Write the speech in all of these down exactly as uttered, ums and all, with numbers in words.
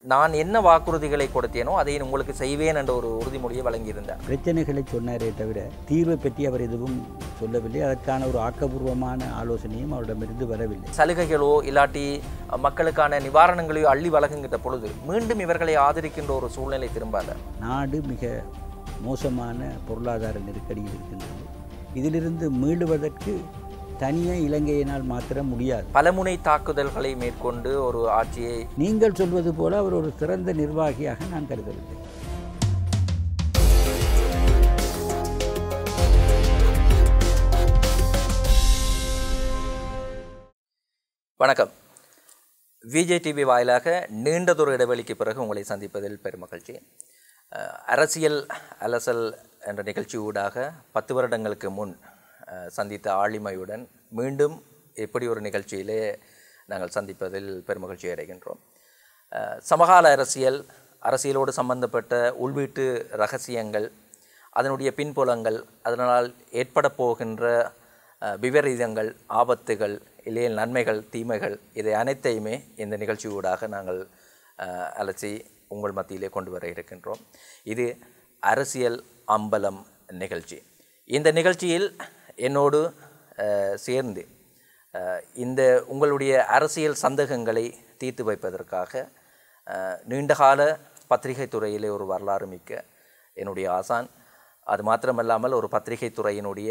நான் என்ன வாக்குறுதிகளை கொடுத்தேனோ அதை உங்களுக்கு செய்வேன் என்ற ஒரு உறுதிமொழியை வழங்கியிருந்தார். பிரச்சனைகளை சொன்னாரே தவிர தீர்வை பற்றி அவர் எதுவும் சொல்லவில்லை. அதற்கான ஒரு ஆக்கப்பூர்வமான ஆலோசனையும் அவரிடமிருந்து வரவில்லை. சலுகைகளோ இல்லாட்டி மக்களுக்கான நிவாரணங்களையோ அள்ளி வழங்குகின்ற பொழுது மீண்டும் இவர்களை ஆதரிக்கின்ற ஒரு சூழ்நிலை திரும்பாத. நாடு மிக மோசமான பொருளாதார நெருக்கடியில் இருக்கின்றது. இதிலிருந்து மீளுவதற்கு தனியே இலங்கையினால் மாத்திரம் முடியாது. பலமுனை தாக்குதல்களை மேற்கொண்டு ஒரு ஆட்சியை நீங்கள் சொல்வது போல அவர் ஒரு சிறந்த நிர்வாகியாக நான் கருதவில்லை. வணக்கம். விஜேடிவி வாயிலாக நீண்டதொரு இடைவெளிக்கு பிறகு உங்களை சந்திப்பதில் பெருமகிழ்ச்சி. அரசியல் அலசல் என்ற நிகழ்ச்சி ஊடாக பத்து வருடங்களுக்கு முன் சந்தித்த ஆளுமையுடன் மீண்டும் எப்படி ஒரு நிகழ்ச்சியிலே நாங்கள் சந்திப்பதில் பெருமகிழ்ச்சி அடைகின்றோம். சமகால அரசியல், அரசியலோடு சம்பந்தப்பட்ட உள்வீட்டு இரகசியங்கள், அதனுடைய பின்புலங்கள், அதனால் ஏற்பட போகின்ற விபரீதங்கள், ஆபத்துகள், இல்லையே நன்மைகள், தீமைகள், இதை அனைத்தையுமே இந்த நிகழ்ச்சி ஊடாக நாங்கள் அலசி உங்கள் மத்தியிலே கொண்டு வர இருக்கின்றோம். இது அரசியல் அம்பலம் நிகழ்ச்சி. இந்த நிகழ்ச்சியில் என்னோடு சேர்ந்து இந்த உங்களுடைய அரசியல் சந்தேகங்களை தீர்த்து வைப்பதற்காக நீண்டகால பத்திரிகை துறையிலே ஒரு வரலாறு மிக்க என்னுடைய ஆசான், அது மாத்திரமல்லாமல் ஒரு பத்திரிகை துறையினுடைய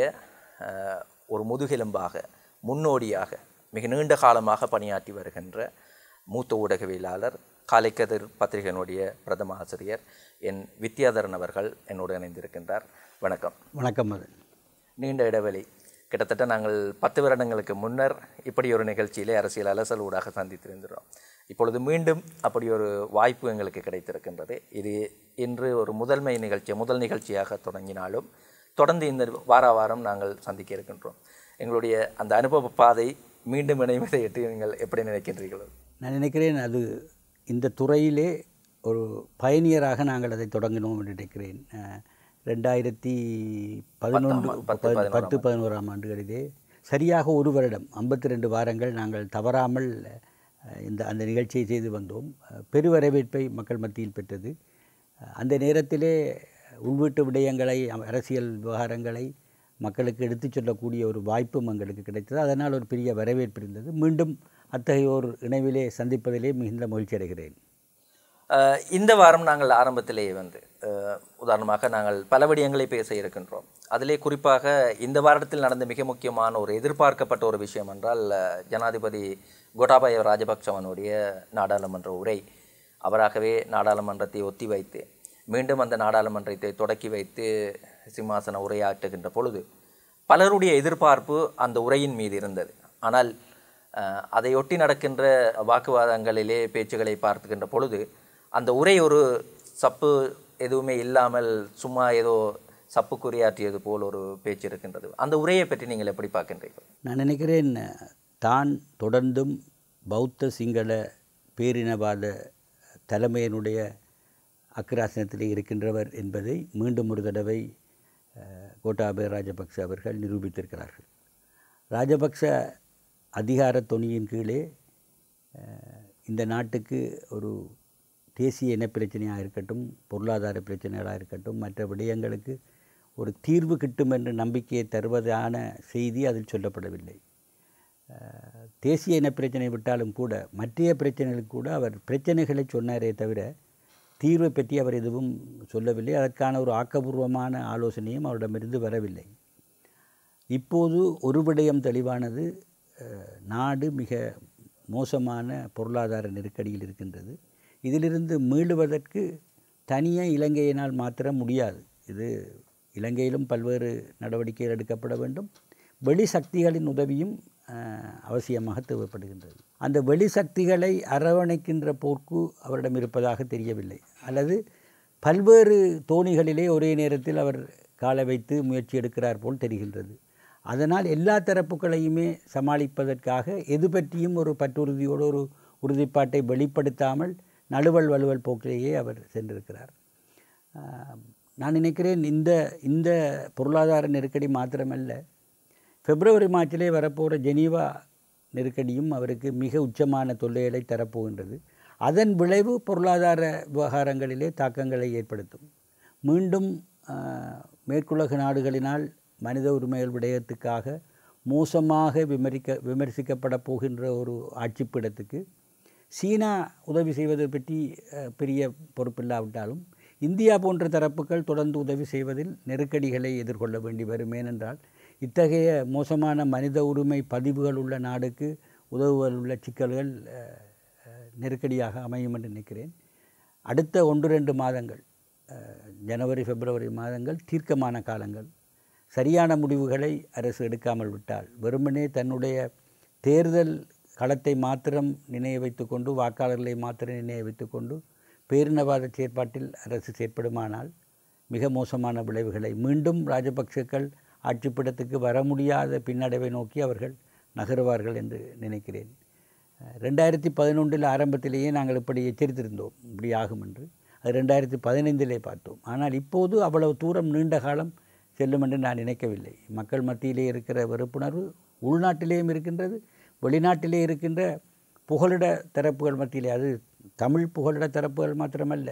ஒரு முதுகெலும்பாக, முன்னோடியாக மிக நீண்ட காலமாக பணியாற்றி வருகின்ற மூத்த ஊடகவியலாளர், காலைக்கதிர் பத்திரிகையினுடைய பிரதம ஆசிரியர் என் வித்யாதரன் அவர்கள் என்னோடு இணைந்திருக்கின்றார். வணக்கம். வணக்கம். அது நீண்ட இடைவெளி, கிட்டத்தட்ட நாங்கள் பத்து வருடங்களுக்கு முன்னர் இப்படி ஒரு நிகழ்ச்சியிலே அரசியல் அலசல் ஊடாக சந்தித்திருக்கிறோம். இப்பொழுது மீண்டும் அப்படி ஒரு வாய்ப்பு எங்களுக்கு கிடைத்திருக்கின்றது. இது இன்று ஒரு முதன்மை நிகழ்ச்சி முதல் நிகழ்ச்சியாக தொடங்கினாலும் தொடர்ந்து இந்த வார வாரம் நாங்கள் சந்திக்க இருக்கின்றோம். எங்களுடைய அந்த அனுபவ பாதை மீண்டும் இணைவதை எட்டு நீங்கள் எப்படி நினைக்கின்றீர்களோ? நான் நினைக்கிறேன் அது இந்த துறையிலே ஒரு பயணியராக நாங்கள் அதை தொடங்கினோம் என்று நினைக்கிறேன். ரெண்டாயிரத்தி பதினொன்று பத்து பதினோராம் ஆண்டுகளிலே சரியாக ஒரு வருடம் ஐம்பத்தி ரெண்டு வாரங்கள் நாங்கள் தவறாமல் இந்த அந்த நிகழ்ச்சியை செய்து வந்தோம். பெரு வரவேற்பை மக்கள் மத்தியில் பெற்றது. அந்த நேரத்திலே உள்வீட்டு விடயங்களை, அரசியல் விவகாரங்களை மக்களுக்கு எடுத்துச் சொல்லக்கூடிய ஒரு வாய்ப்பும் எங்களுக்கு கிடைத்தது. அதனால் ஒரு பெரிய வரவேற்பு இருந்தது. மீண்டும் அத்தகைய ஒரு இணைவிலே சந்திப்பதிலே மிகுந்த மகிழ்ச்சி அடைகிறேன். இந்த வாரம் நாங்கள் ஆரம்பத்திலேயே வந்து உதாரணமாக நாங்கள் பல விடயங்களை பேச இருக்கின்றோம். அதிலே குறிப்பாக இந்த வாரத்தில் நடந்த மிக முக்கியமான ஒரு எதிர்பார்க்கப்பட்ட ஒரு விஷயம் என்றால் ஜனாதிபதி கோட்டாபய ராஜபக்சவனுடைய நாடாளுமன்ற உரை. அவராகவே நாடாளுமன்றத்தை ஒத்தி வைத்து மீண்டும் அந்த நாடாளுமன்றத்தை தொடக்கி வைத்து சிம்மாசன உரையாற்றுகின்ற பொழுது பலருடைய எதிர்பார்ப்பு அந்த உரையின் மீது இருந்தது. ஆனால் அதையொட்டி நடக்கின்ற வாக்குவாதங்களிலே பேச்சுகளை பார்த்துக்கின்ற பொழுது அந்த உரை ஒரு சப்பு எதுவுமே இல்லாமல் சும்மா ஏதோ சப்பு குறியாற்றியது போல் ஒரு பேச்சு இருக்கின்றது. அந்த உரையை பற்றி நீங்கள் எப்படி பார்க்கின்றீர்கள்? நான் நினைக்கிறேன், தான் தொடர்ந்தும் பௌத்த சிங்கள பேரினவாத தலைமையினுடைய அக்கிராசனத்தில் இருக்கின்றவர் என்பதை மீண்டும் ஒரு தடவை கோட்டாபய ராஜபக்ச அவர்கள் நிரூபித்திருக்கிறார்கள். ராஜபக்ச அதிகார தொனியின் கீழே இந்த நாட்டுக்கு ஒரு தேசிய இனப்பிரச்சனையாக இருக்கட்டும், பொருளாதார பிரச்சனைகளாக இருக்கட்டும், மற்ற விடயங்களுக்கு ஒரு தீர்வு கிட்டும் என்ற நம்பிக்கையை தருவதான செய்தி அதில் சொல்லப்படவில்லை. தேசிய இனப்பிரச்சனை விட்டாலும் கூட மற்ற பிரச்சனைகளுக்கு கூட அவர் பிரச்சனைகளை சொன்னாரே தவிர தீர்வை பற்றி அவர் எதுவும் சொல்லவில்லை. அதற்கான ஒரு ஆக்கப்பூர்வமான ஆலோசனையும் அவரிடமிருந்து வரவில்லை. இப்போது ஒரு விடயம் தெளிவானது, நாடு மிக மோசமான பொருளாதார நெருக்கடியில் இருக்கின்றது. இதிலிருந்து மீளுவதற்கு தனியே இலங்கையினால் மாத்திரம் முடியாது. இது இலங்கையிலும் பல்வேறு நடவடிக்கைகள் எடுக்கப்பட வேண்டும். வெளி சக்திகளின் உதவியும் அவசியமாக தேவைப்படுகின்றது. அந்த வெளி சக்திகளை அரவணைக்கின்ற போக்கு அவரிடம் இருப்பதாக தெரியவில்லை. அல்லது பல்வேறு தோணிகளிலே ஒரே நேரத்தில் அவர் காலை வைத்து முயற்சி எடுக்கிறார் போல் தெரிகின்றது. அதனால் எல்லா தரப்புகளையுமே சமாளிப்பதற்காக எது பற்றியும் ஒரு பற்றுறுதியோடு ஒரு உறுதிப்பாட்டை வெளிப்படுத்தாமல் நழுவல் வலுவல் போக்கிலேயே அவர் சென்றிருக்கிறார். நான் நினைக்கிறேன் இந்த இந்த பொருளாதார நெருக்கடி மாத்திரமல்ல, பிப்ரவரி மார்ச்சிலே வரப்போகிற ஜெனீவா நெருக்கடியும் அவருக்கு மிக உச்சமான தொல்லைகளை தரப்போகின்றது. அதன் விளைவு பொருளாதார விவகாரங்களிலே தாக்கங்களை ஏற்படுத்தும். மீண்டும் மேற்குலக நாடுகளினால் மனித உரிமைகள் விடயத்துக்காக மோசமாக விமரிக்க விமர்சிக்கப்பட போகின்ற ஒரு ஆட்சிப்பிடத்துக்கு சீனா உதவி செய்வதை பற்றி பெரிய பொறுப்பில்லாவிட்டாலும் இந்தியா போன்ற தரப்புகள் தொடர்ந்து உதவி செய்வதில் நெருக்கடிகளை எதிர்கொள்ள வேண்டி வரும். ஏனென்றால் இத்தகைய மோசமான மனித உரிமை பதிவுகள் உள்ள நாடுக்கு உதவுவதில் உள்ள சிக்கல்கள் நெருக்கடியாக அமையும் என்று நினைக்கிறேன். அடுத்த ஒன்று ரெண்டு மாதங்கள், ஜனவரி பிப்ரவரி மாதங்கள் தீர்க்கமான காலங்கள். சரியான முடிவுகளை அரசு எடுக்காமல் விட்டால் வெறுமனே தன்னுடைய தேர்தல் களத்தை மாத்திரம் நினைய வைத்து கொண்டு வாக்காளர்களை மாத்திரம் நினைய வைத்து கொண்டு பேரினவாத செயற்பாட்டில் அரசு செயற்படுமானால் மிக மோசமான விளைவுகளை மீண்டும் ராஜபக்சேக்கள் ஆட்சிப்பிடத்துக்கு வர முடியாத பின்னடைவை நோக்கி அவர்கள் நகருவார்கள் என்று நினைக்கிறேன். ரெண்டாயிரத்தி பதினொன்றில் ஆரம்பத்திலேயே நாங்கள் இப்படி எச்சரித்திருந்தோம் இப்படி ஆகும் என்று. அது ரெண்டாயிரத்தி பதினைந்திலே பார்த்தோம். ஆனால் இப்போது அவ்வளவு தூரம் நீண்ட காலம் செல்லும் என்று நான் நினைக்கவில்லை. மக்கள் மத்தியிலே இருக்கிற வெறுப்புணர்வு உள்நாட்டிலேயும் இருக்கின்றது, வெளிநாட்டிலே இருக்கின்ற புகலிட தரப்புகள் மத்தியிலே, அது தமிழ் புகலிட தரப்புகள் மாத்திரமல்ல,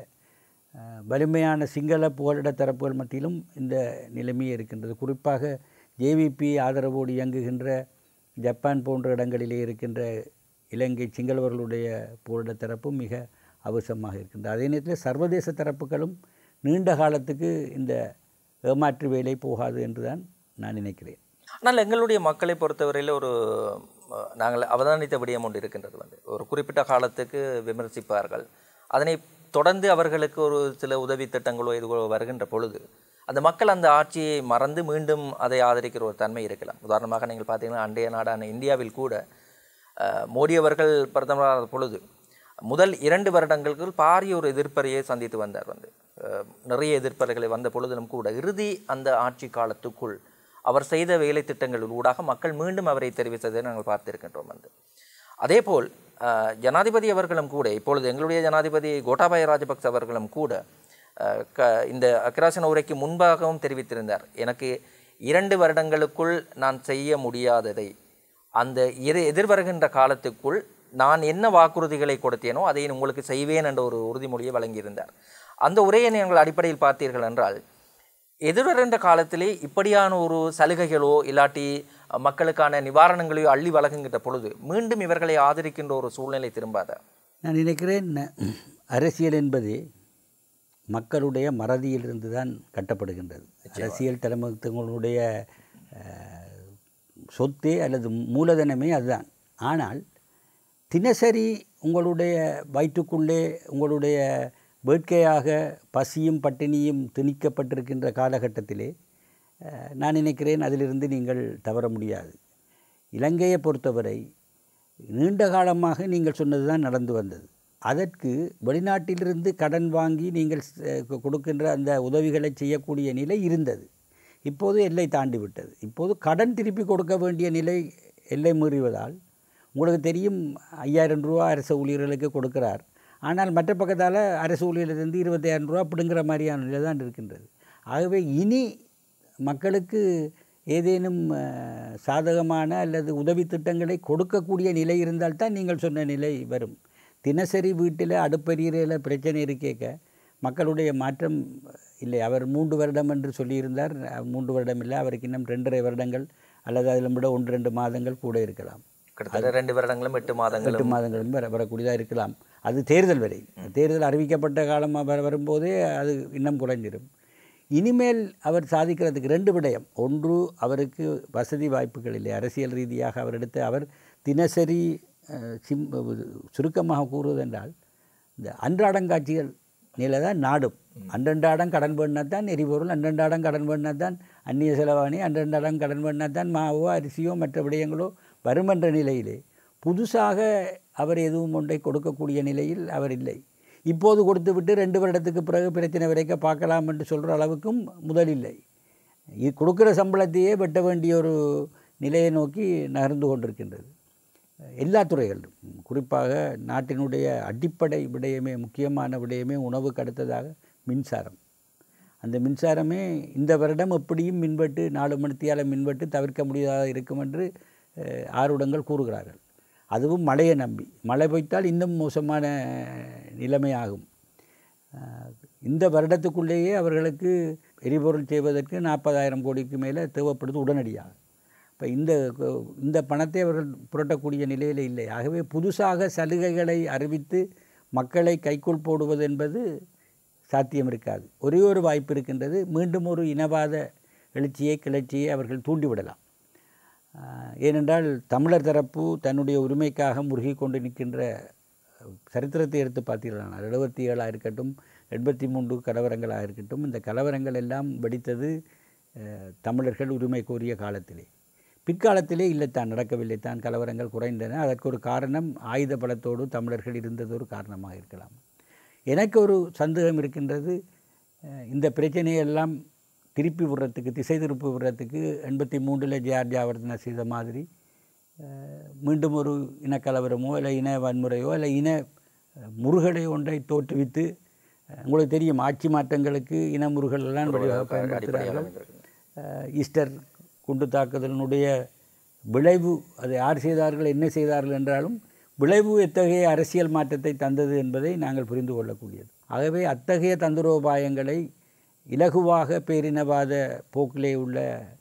வலிமையான சிங்கள புகலிட தரப்புகள் மத்தியிலும் இந்த நிலைமையே இருக்கின்றது. குறிப்பாக ஜேவிபி ஆதரவோடு இயங்குகின்ற ஜப்பான் போன்ற இடங்களிலே இருக்கின்ற இலங்கை சிங்களவர்களுடைய புகலிட தரப்பும் மிக அவசரமாக இருக்கின்றது. அதே நேரத்தில் சர்வதேச தரப்புகளும் நீண்ட காலத்துக்கு இந்த ஏமாற்று வேலை போகாது என்றுதான் நான் நினைக்கிறேன். ஆனால் எங்களுடைய மக்களை பொறுத்தவரையில் ஒரு நாங்கள் அவதானித்த விடயம் ஒன்று இருக்கின்றது. வந்து ஒரு குறிப்பிட்ட காலத்துக்கு விமர்சிப்பார்கள், அதனை தொடர்ந்து அவர்களுக்கு ஒரு சில உதவி திட்டங்களோ இதுகளோ வருகின்ற பொழுது அந்த மக்கள் அந்த ஆட்சியை மறந்து மீண்டும் அதை ஆதரிக்கிற ஒரு தன்மை இருக்கலாம். உதாரணமாக நீங்கள் பார்த்தீங்கன்னா அண்டைய நாடான இந்தியாவில் கூட மோடி அவர்கள் பிரதமரான பொழுது முதல் இரண்டு வருடங்களுக்கு பாரிய ஒரு எதிர்ப்பறையை சந்தித்து வந்தார். வந்து நிறைய எதிர்ப்பறைகளை வந்த பொழுதிலும் கூட இறுதி அந்த ஆட்சி காலத்துக்குள் அவர் செய்த வேலை திட்டங்கள் ஊடாக மக்கள் மீண்டும் அவரை தெரிவித்ததை நாங்கள் பார்த்திருக்கின்றோம். வந்து அதே போல் ஜனாதிபதி அவர்களும் கூட இப்பொழுது எங்களுடைய ஜனாதிபதி கோட்டாபய ராஜபக்ச அவர்களும் கூட க இந்த அக்கிராசன உரைக்கு முன்பாகவும் தெரிவித்திருந்தார், எனக்கு இரண்டு வருடங்களுக்குள் நான் செய்ய முடியாததை அந்த எதிர் எதிர்வருகின்ற காலத்துக்குள் நான் என்ன வாக்குறுதிகளை கொடுத்தேனோ அதை உங்களுக்கு செய்வேன் என்ற ஒரு உறுதிமொழியை வழங்கியிருந்தார். அந்த உரையை நீங்கள் அடிப்படையில் பார்த்தீர்கள் என்றால் எதிர்வருகின்ற காலத்திலே இப்படியான ஒரு சலுகைகளோ இல்லாட்டி மக்களுக்கான நிவாரணங்களையோ அள்ளி வழங்குகின்ற பொழுது மீண்டும் இவர்களை ஆதரிக்கின்ற ஒரு சூழ்நிலை திரும்பாத. நான் நினைக்கிறேன் அரசியல் என்பது மக்களுடைய மறதியிலிருந்து தான் கட்டப்படுகின்றது. அரசியல் தலைமைத்துவங்களுடைய சொத்தே அல்லது மூலதனமே அதுதான். ஆனால் தினசரி உங்களுடைய வயிற்றுக்குள்ளே உங்களுடைய வேட்கையாக பசியும் பட்டினியும் திணிக்கப்பட்டிருக்கின்ற காலகட்டத்திலே நான் நினைக்கிறேன் அதிலிருந்து நீங்கள் தவற முடியாது. இலங்கையை பொறுத்தவரை நீண்ட காலமாக நீங்கள் சொன்னது தான் நடந்து வந்தது. அதற்கு வெளிநாட்டிலிருந்து கடன் வாங்கி நீங்கள் கொடுக்கின்ற அந்த உதவிகளை செய்யக்கூடிய நிலை இருந்தது. இப்போது எல்லை தாண்டி விட்டது. இப்போது கடன் திருப்பி கொடுக்க வேண்டிய நிலை எல்லை மீறுவதால் உங்களுக்கு தெரியும், ஐயாயிரம் ரூபா அரசு ஊழியர்களுக்கு கொடுக்கிறார். ஆனால் மற்ற பக்கத்தால் அரசு ஊழியர்லேருந்து இருபத்தாயிரம் ரூபா பிடுங்கிற மாதிரியான நிலை தான் இருக்கின்றது. ஆகவே இனி மக்களுக்கு ஏதேனும் சாதகமான அல்லது உதவி திட்டங்களை கொடுக்கக்கூடிய நிலை இருந்தால்தான் நீங்கள் சொன்ன நிலை வரும். தினசரி வீட்டில் அடுப்பெரியில் பிரச்சனை இருக்கேக்க மக்களுடைய மாற்றம் இல்லை. அவர் மூன்று வருடம் என்று சொல்லியிருந்தார். மூன்று வருடம் இல்லை, அவருக்கு இன்னும் ரெண்டரை வருடங்கள் அல்லது அதில் விட ஒன்று ரெண்டு மாதங்கள் கூட இருக்கலாம். கிட்டத்தட்ட ரெண்டு வருடங்களும் எட்டு மாதங்கள் எட்டு மாதங்களும் வர வரக்கூடியதாக இருக்கலாம். அது தேர்தல் வரை, தேர்தல் அறிவிக்கப்பட்ட காலமாக வர வரும்போதே அது இன்னும் குறைஞ்சிடும். இனிமேல் அவர் சாதிக்கிறதுக்கு ரெண்டு விடயம். ஒன்று, அவருக்கு வசதி வாய்ப்புகள் இல்லை. அரசியல் ரீதியாக அவர் எடுத்து அவர் தினசரி சிம் சுருக்கமாக கூறுவதென்றால் இந்த அன்றாடங்காட்சிகள் நிலை தான் நாடும். அன்றன்றாடம் கடன் பண்ணால் தான் எரிபொருள், அன்றன்றாடம் கடன் பண்ணால் தான் அந்நிய செலவாணி, அன்றன்றாடம் கடன் பண்ணால் தான் மாவோ அரிசியோ மற்ற விடயங்களோ வருமென்ற நிலையிலே புதுசாக அவர் எதுவும் ஒன்றை கொடுக்கக்கூடிய நிலையில் அவர் இல்லை. இப்போது கொடுத்து விட்டு ரெண்டு வருடத்துக்கு பிறகு பிரச்சனை வரைக்க பார்க்கலாம் என்று சொல்கிற அளவுக்கும் முதல் இல்லை. இது கொடுக்குற சம்பளத்தையே வெட்ட வேண்டிய ஒரு நிலையை நோக்கி நகர்ந்து கொண்டிருக்கின்றது எல்லா துறைகளிலும். குறிப்பாக நாட்டினுடைய அடிப்படை விடயமே, முக்கியமான விடயமே உணவுக்கு அடுத்ததாக மின்சாரம். அந்த மின்சாரமே இந்த வருடம் எப்படியும் மின்வெட்டு, நாலு மணித்தியால மின்வெட்டு தவிர்க்க முடியாத இருக்கும் என்று ஆர்வலங்கள் கூறுகிறார்கள். அதுவும் மழையை நம்பி. மழை பெய்தால் இன்னும் மோசமான நிலைமையாகும். இந்த வருடத்துக்குள்ளேயே அவர்களுக்கு எரிபொருள் செய்வதற்கு நாற்பதாயிரம் கோடிக்கு மேலே தேவைப்படுது உடனடியாக. இப்போ இந்த இந்த பணத்தை அவர்கள் புரட்டக்கூடிய நிலையில் இல்லை. ஆகவே புதுசாக சலுகைகளை அறிவித்து மக்களை கைக்குள் போடுவது என்பது சாத்தியம் இருக்காது. ஒரே ஒரு வாய்ப்பு இருக்கின்றது, மீண்டும் ஒரு இனவாத எழுச்சியை கிளர்ச்சியை அவர்கள் தூண்டிவிடலாம். ஏனென்றால் தமிழர் தரப்பு தன்னுடைய உரிமைக்காக முருகி கொண்டு நிற்கின்ற சரித்திரத்தை எடுத்து பார்த்தீர்களானால் எழுபத்தி ஏழாக இருக்கட்டும், எண்பத்தி மூன்று கலவரங்களாக இருக்கட்டும், இந்த கலவரங்கள் எல்லாம் வெடித்தது தமிழர்கள் உரிமை கோரிய காலத்திலே. பிற்காலத்திலே இல்லைத்தான், நடக்கவில்லைத்தான், கலவரங்கள் குறைந்தன. அதற்கு ஒரு காரணம் ஆயுத பலத்தோடு தமிழர்கள் இருந்தது ஒரு காரணமாக இருக்கலாம். எனக்கு ஒரு சந்தேகம் இருக்கின்றது, இந்த பிரச்சனையெல்லாம் திருப்பி விடுறதுக்கு, திசை திருப்பி விடுறதுக்கு எண்பத்தி மூன்றில் ஜார்ஜ் ஆவர்த்தன செய்த மாதிரி மீண்டும் ஒரு இனக்கலவரமோ இல்லை இன வன்முறையோ இல்லை இன முருகலை ஒன்றை தோற்றுவித்து, உங்களுக்கு தெரியும் ஆட்சி மாற்றங்களுக்கு இன முருகல் எல்லாம் வழியாக பயன்படுத்துகிறார்கள். ஈஸ்டர் குண்டு தாக்குதலினுடைய விளைவு, அதை யார் செய்தார்கள் என்ன செய்தார்கள் என்றாலும் விளைவு எத்தகைய அரசியல் மாற்றத்தை தந்தது என்பதை நாங்கள் புரிந்து கொள்ளக்கூடியது. ஆகவே அத்தகைய தந்திரோபாயங்களை இலகுவாக பேரினவாத போக்கிலே உள்ள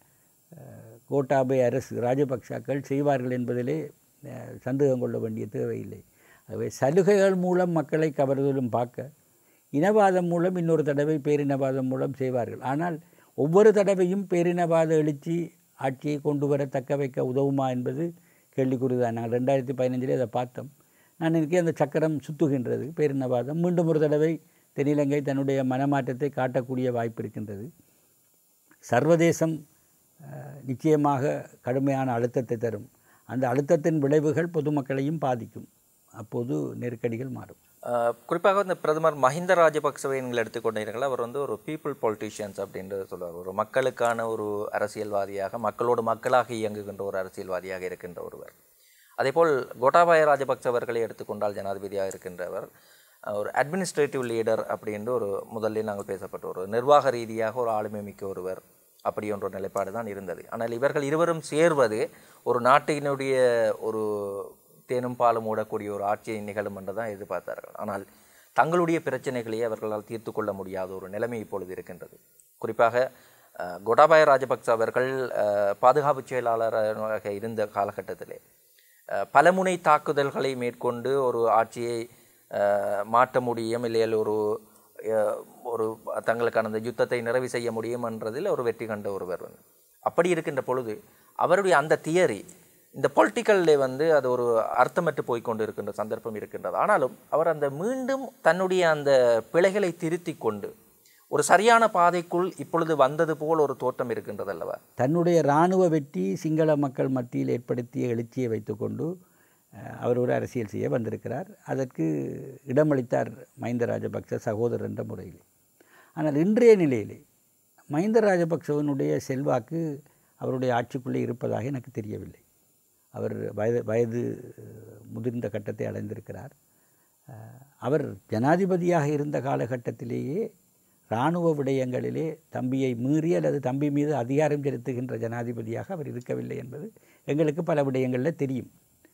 கோட்டாபய அரசு ராஜபக்சாக்கள் செய்வார்கள் என்பதிலே சந்தேகம் கொள்ள வேண்டிய தேவையில்லை. ஆகவே சலுகைகள் மூலம் மக்களை கவர்தலும் பார்க்க, இனவாதம் மூலம் இன்னொரு தடவை பேரினவாதம் மூலம் செய்வார்கள். ஆனால் ஒவ்வொரு தடவையும் பேரினவாத எழுச்சி ஆட்சியை கொண்டு வர தக்க வைக்க உதவுமா என்பது கேள்விக்குறிதான். நாங்கள் ரெண்டாயிரத்தி பதினஞ்சிலே அதை பார்த்தோம். நான் நினைக்கிறேன் அந்த சக்கரம் சுத்துகின்றது. பேரினவாதம் மீண்டும் ஒரு தடவை தென்னிலங்கை தன்னுடைய மனமாற்றத்தை காட்டக்கூடிய வாய்ப்பு இருக்கின்றது. சர்வதேசம் நிச்சயமாக கடுமையான அழுத்தத்தை தரும். அந்த அழுத்தத்தின் விளைவுகள் பொதுமக்களையும் பாதிக்கும். அப்போது நெருக்கடிகள் மாறும். குறிப்பாக இந்த பிரதமர் மஹிந்த ராஜபக்சவை நீங்கள் எடுத்துக்கொண்டீர்கள். அவர் வந்து ஒரு பீப்புள் பொலிட்டீஷியன்ஸ் அப்படின்றது சொல்லுவார். ஒரு மக்களுக்கான ஒரு அரசியல்வாதியாக, மக்களோடு மக்களாக இயங்குகின்ற ஒரு அரசியல்வாதியாக இருக்கின்ற ஒருவர். அதேபோல் கோட்டாபாய ராஜபக்ச அவர்களை எடுத்துக்கொண்டால் ஜனாதிபதியாக இருக்கின்றவர் ஒரு அட்மினிஸ்ட்ரேட்டிவ் லீடர் அப்படின்ற ஒரு முதலில் நாங்கள் பேசப்பட்ட ஒரு நிர்வாக ரீதியாக ஒரு ஆளுமை மிக்க ஒருவர் அப்படி என்ற ஒரு நிலைப்பாடு தான் இருந்தது. ஆனால் இவர்கள் இருவரும் சேர்வது ஒரு நாட்டினுடைய ஒரு தேனும் பாலும் ஓடக்கூடிய ஒரு ஆட்சியை நிகழும் என்று தான் எதிர்பார்த்தார்கள். ஆனால் தங்களுடைய பிரச்சனைகளையே அவர்களால் தீர்த்து கொள்ள முடியாத ஒரு நிலைமை இப்பொழுது இருக்கின்றது. குறிப்பாக கோட்டாபாய ராஜபக்ச அவர்கள் பாதுகாப்பு செயலாளராக இருந்த காலகட்டத்திலே பலமுனை தாக்குதல்களை மேற்கொண்டு ஒரு ஆட்சியை மாற்ற முடியும், இல்லையில் ஒரு ஒரு தங்களுக்கான அந்த யுத்தத்தை நிறைவு செய்ய முடியும் என்றதில் ஒரு வெற்றி கண்ட ஒருவர். அப்படி இருக்கின்ற பொழுது அவருடைய அந்த தியரி இந்த பொலிட்டிக்கல்லே வந்து அது ஒரு அர்த்தமற்று போய்கொண்டு இருக்கின்ற சந்தர்ப்பம் இருக்கின்றது. ஆனாலும் அவர் அந்த மீண்டும் தன்னுடைய அந்த பிழைகளை திருத்தி கொண்டு ஒரு சரியான பாதைக்குள் இப்பொழுது வந்தது போல் ஒரு தோற்றம் இருக்கின்றது அல்லவா? தன்னுடைய இராணுவ வெற்றி சிங்கள மக்கள் மத்தியில் ஏற்படுத்திய எழுச்சியை வைத்துக்கொண்டு அவர் ஒரு அரசியல் செய்ய வந்திருக்கிறார். அதற்கு இடமளித்தார் மஹிந்த ராஜபக்ச சகோதரர் என்ற முறையில். ஆனால் இன்றைய நிலையிலே மஹிந்த ராஜபக்சவனுடைய செல்வாக்கு அவருடைய ஆட்சிக்குள்ளே இருப்பதாக எனக்கு தெரியவில்லை. அவர் வயது வயது முதிர்ந்த கட்டத்தை அடைந்திருக்கிறார். அவர் ஜனாதிபதியாக இருந்த காலகட்டத்திலேயே இராணுவ விடயங்களிலே தம்பியை மீறி அல்லது தம்பி மீது அதிகாரம் செலுத்துகின்ற ஜனாதிபதியாக அவர் இருக்கவில்லை என்பது எங்களுக்கு பல விடயங்களில் தெரியும்.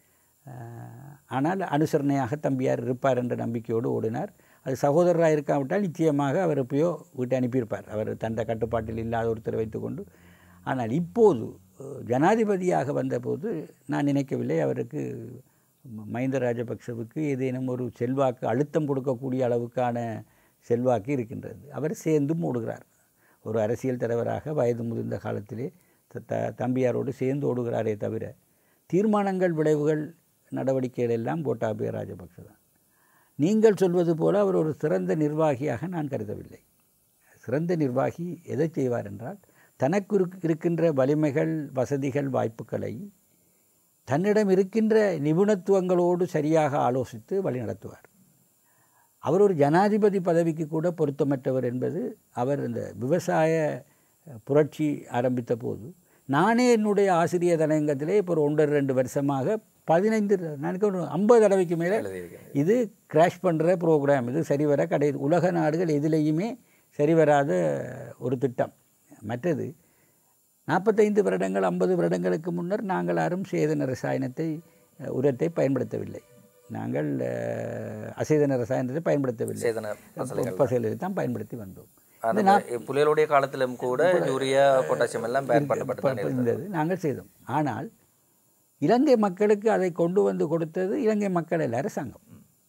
ஆனால் அனுசரணையாக தம்பியார் இருப்பார் என்ற நம்பிக்கையோடு ஓடினார். அது சகோதரராக இருக்காவிட்டால் நிச்சயமாக அவர் எப்பயோ வீட்டை அனுப்பியிருப்பார், அவர் தந்த கட்டுப்பாட்டில் இல்லாத ஒருத்தர் வைத்துக்கொண்டு. ஆனால் இப்போது ஜனாதிபதியாக வந்தபோது நான் நினைக்கவில்லை அவருக்கு மஹிந்த ராஜபக்சவுக்கு ஏதேனும் ஒரு செல்வாக்கு அழுத்தம் கொடுக்கக்கூடிய அளவுக்கான செல்வாக்கு இருக்கின்றது. அவர் சேர்ந்தும் ஓடுகிறார். ஒரு அரசியல் தலைவராக வயது முதிர்ந்த காலத்திலே த தம்பியாரோடு சேர்ந்து ஓடுகிறாரே தவிர தீர்மானங்கள் விளைவுகள் நடவடிக்கைகள் எல்லாம் கோட்டாபய ராஜபக்ச தான். நீங்கள் சொல்வது போல அவர் ஒரு சிறந்த நிர்வாகியாக நான் கருதவில்லை. சிறந்த நிர்வாகி எதை செய்வார் என்றால் தனக்கு இருக்கின்ற வலிமைகள், வசதிகள், வாய்ப்புகளை தன்னிடம் இருக்கின்ற நிபுணத்துவங்களோடு சரியாக ஆலோசித்து வழிநடத்துவார். அவர் ஒரு ஜனாதிபதி பதவிக்கு கூட பொருத்தமற்றவர் என்பது அவர் இந்த விவசாய புரட்சி ஆரம்பித்த போது நானே என்னுடைய ஆசிரியர் தலையங்கத்திலே இப்போ ஒரு ஒன்றரை ரெண்டு வருஷமாக பதினைந்து நாளைக்கு ஒரு ஐம்பது தடவைக்கு மேலே இது கிராஷ் பண்ணுற ப்ரோக்ராம், இது சரிவர கடை உலக நாடுகள் எதிலேயுமே சரிவராத ஒரு திட்டம். மற்றது நாற்பத்தைந்து வருடங்கள் ஐம்பது வருடங்களுக்கு முன்னர் நாங்கள் யாரும் சேதன ரசாயனத்தை உரத்தை பயன்படுத்தவில்லை. நாங்கள் அசைதன ரசாயனத்தை பயன்படுத்தவில்லை, பசைகளை தான் பயன்படுத்தி வந்தோம். புலிகளுடைய காலத்திலும் கூட யூரியா பொட்டாசியம் எல்லாம் பயன்படுத்தப்பட்டது நாங்கள் செய்தோம். ஆனால் இலங்கை மக்களுக்கு அதை கொண்டு வந்து கொடுத்தது இலங்கை மக்கள் அல்ல, அரசாங்கம்.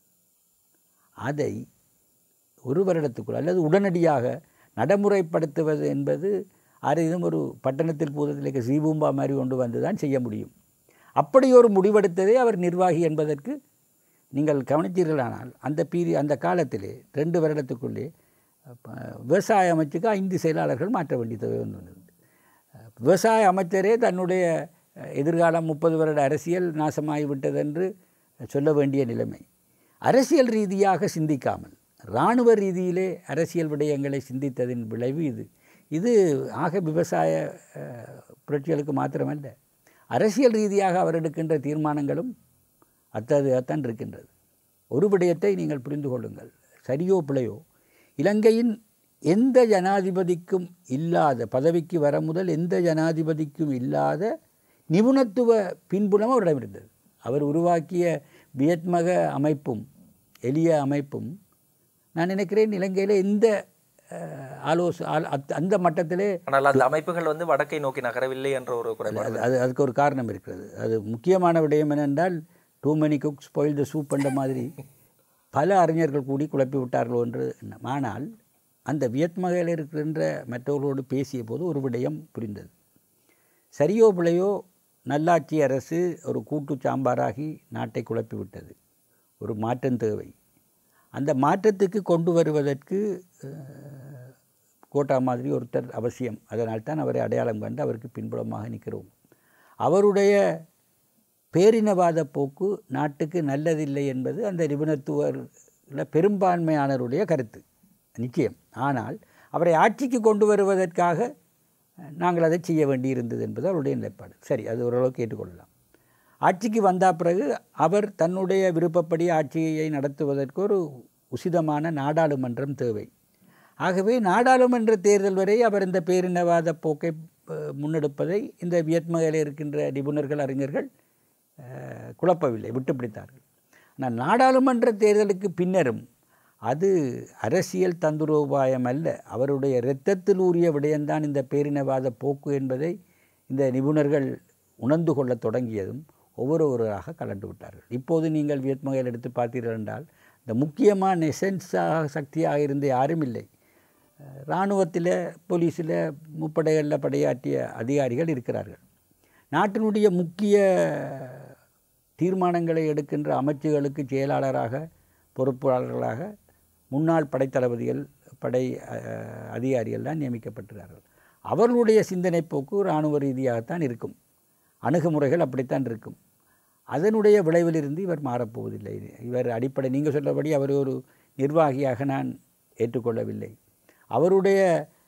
அதை ஒரு வருடத்துக்குள் அல்லது உடனடியாக நடைமுறைப்படுத்துவது என்பது அரிதும் ஒரு பட்டணத்தில் பூதத்தில் சீபூம்பா மாதிரி கொண்டு வந்து தான் செய்ய முடியும். அப்படி ஒரு முடிவெடுத்ததே அவர் நிர்வாகி என்பதற்கு நீங்கள் கவனித்தீர்களானால் அந்த பீரி அந்த காலத்திலே ரெண்டு வருடத்துக்குள்ளே விவசாய அமைச்சுக்கு ஐந்து செயலாளர்கள் மாற்ற வேண்டிய தேவை ஒன்று. விவசாய அமைச்சரே தன்னுடைய எதிர்காலம் முப்பது வருட அரசியல் நாசமாகிவிட்டது என்று சொல்ல வேண்டிய நிலைமை. அரசியல் ரீதியாக சிந்திக்காமல் இராணுவ ரீதியிலே அரசியல் விடயங்களை சிந்தித்ததின் விளைவு இது. இது ஆக விவசாய புரட்சிகளுக்கு மாத்திரமல்ல, அரசியல் ரீதியாக அவர் எடுக்கின்ற தீர்மானங்களும் அத்தகையத்தான் இருக்கின்றது. ஒரு விடயத்தை நீங்கள் புரிந்து கொள்ளுங்கள், சரியோ பிழையோ, இலங்கையின் எந்த ஜனாதிபதிக்கும் இல்லாத பதவிக்கு வர முதல் எந்த ஜனாதிபதிக்கும் இல்லாத நிபுணத்துவ பின்புலம் அவரிடம் இருந்தது. அவர் உருவாக்கிய வியட்மக அமைப்பும் எளிய அமைப்பும் நான் நினைக்கிறேன் இலங்கையில் எந்த ஆலோச அந்த மட்டத்திலே. ஆனால் அந்த அமைப்புகள் வந்து வடக்கை நோக்கி நகரவில்லை என்ற ஒரு குறைபாடு. அது அதுக்கு ஒரு காரணம் இருக்கிறது. அது முக்கியமான விடயம் என்னென்றால் too many cooks spoil the soup என்ற மாதிரி பல அறிஞர்கள் கூடி குழப்பி விட்டார்களோ என்று. ஆனால் அந்த வியட்மகையில் இருக்கின்ற மற்றவர்களோடு பேசிய போது ஒரு விடயம் புரிந்தது. சரியோ பிழையோ நல்லாட்சி அரசு ஒரு கூட்டு சாம்பாராகி நாட்டை குழப்பி விட்டது. ஒரு மாற்றம் தேவை. அந்த மாற்றத்துக்கு கொண்டு வருவதற்கு கோட்டா மாதிரி ஒருத்தர் அவசியம். அதனால் தான் அவரை அடையாளம் கண்டு அவருக்கு பின்புலமாக நிற்கிறோம். அவருடைய பேரினவாத போக்கு நாட்டுக்கு நல்லதில்லை என்பது அந்த நிபுணத்துவ பெரும்பான்மையானவருடைய கருத்து, நிச்சயம். ஆனால் அவரை ஆட்சிக்கு கொண்டு வருவதற்காக நாங்கள் அதை செய்ய வேண்டியிருந்தது என்பது அவருடைய நிலைப்பாடு. சரி, அது ஓரளவுக்கு ஏற்றுக்கொள்ளலாம். ஆட்சிக்கு வந்த பிறகு அவர் தன்னுடைய விருப்பப்படி ஆட்சியை நடத்துவதற்கு ஒரு உசிதமான நாடாளுமன்றம் தேவை. ஆகவே நாடாளுமன்ற தேர்தல் வரை அவர் இந்த பேரினவாத போக்கை முன்னெடுப்பதை இந்த வியட்மகையில் இருக்கின்ற நிபுணர்கள் அறிஞர்கள் குழப்பவில்லை, விட்டுப்பிடித்தார்கள். ஆனால் நாடாளுமன்ற தேர்தலுக்கு பின்னரும் அது அரசியல் தந்திரோபாயம் அல்ல, அவருடைய இரத்தத்தில் ஊறிய விடயம்தான் இந்த பேரினவாத போக்கு என்பதை இந்த நிபுணர்கள் உணர்ந்து கொள்ள தொடங்கியதும் ஒவ்வொருவராக கலந்து விட்டார்கள். இப்போது நீங்கள் வியட்மகையில் எடுத்து பார்த்தீர்கள் என்றால் இந்த முக்கியமான நெசன்ஸாக சக்தியாக இருந்த யாரும் இல்லை. இராணுவத்தில் போலீஸில் முப்படைகளில் படையாற்றிய அதிகாரிகள் இருக்கிறார்கள். நாட்டினுடைய முக்கிய தீர்மானங்களை எடுக்கின்ற அமைச்சுகளுக்கு செயலாளராக பொறுப்பாளர்களாக முன்னாள் படைத்தளபதிகள் படை அதிகாரிகள் தான் நியமிக்கப்பட்டிருக்கிறார்கள். அவர்களுடைய சிந்தனை போக்கு இராணுவ ரீதியாகத்தான் இருக்கும், அணுகுமுறைகள் அப்படித்தான் இருக்கும். அதனுடைய விளைவிலிருந்து இவர் மாறப்போவதில்லை. இவர் அடிப்படை நீங்கள் சொல்லபடி அவர் ஒரு நிர்வாகியாக நான் ஏற்றுக்கொள்ளவில்லை. அவருடைய